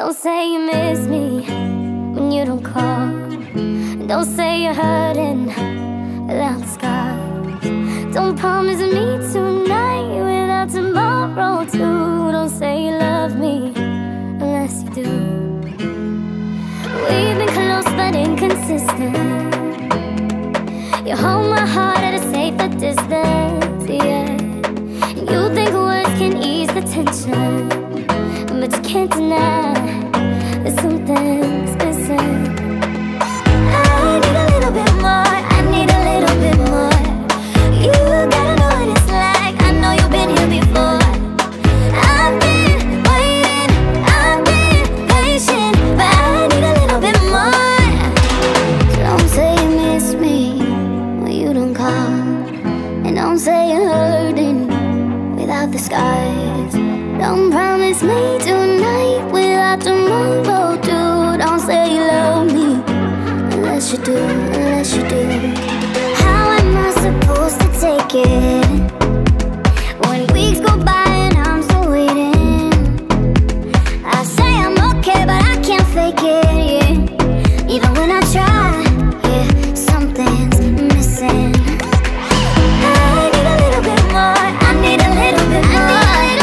Don't say you miss me when you don't call. Don't say you're hurting without the scars. Don't promise me tonight without tomorrow too. Don't say you love me unless you do. We've been close but inconsistent. You hold my heart at a safer distance, yeah. And you think words can ease the tension, but you can't deny that something's missing. I need a little bit more, I need a little bit more. You gotta know what it's like, I know you've been here before. I've been waiting, I've been patient, but I need a little bit more. So don't say you miss me when you don't call, and don't say you're hurting without the skies. Don't promise me tonight without tomorrow too. Don't say you love me unless you do, unless you do. How am I supposed to take it when weeks go by and I'm still waiting? I say I'm okay but I can't fake it, yeah. Even when I try, yeah, something's missing. I need a little bit more, I need a little bit more.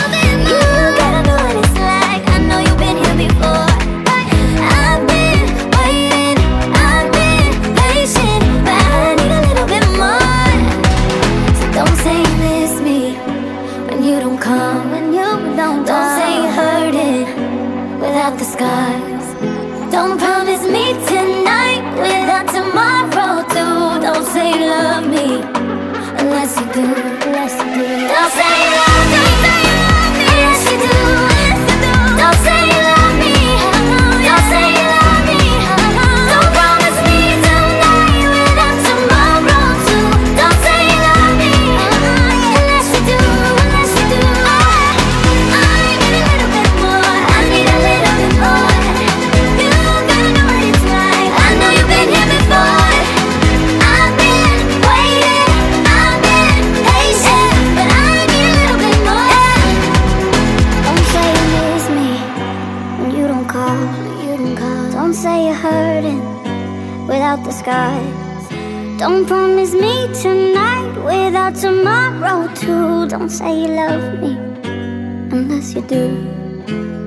Don't say you're hurting without the scars. Don't promise me tonight without tomorrow too. Don't say you love me unless you do, unless you do. Don't say you love me unless you do, unless you do. Don't say you love me, don't say you love me. Don't promise me tonight without tomorrow too. Don't say you love me unless you do, unless you do. Don't say you're hurting without the skies. Don't promise me tonight without tomorrow too. Don't say you love me unless you do.